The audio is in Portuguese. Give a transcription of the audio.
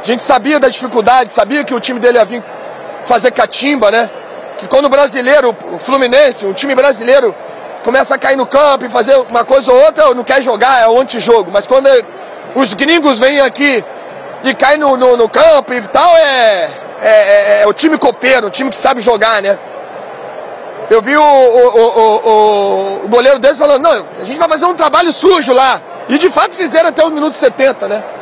A gente sabia da dificuldade, sabia que o time dele ia vir fazer catimba, né? Que quando o brasileiro, o Fluminense, um time brasileiro começa a cair no campo e fazer uma coisa ou outra, não quer jogar, é o antijogo. Mas quando os gringos vêm aqui e caem no campo e tal, é o time copeiro, o time que sabe jogar, né? Eu vi o goleiro deles falando, não, a gente vai fazer um trabalho sujo lá. E de fato fizeram até os minutos 70, né?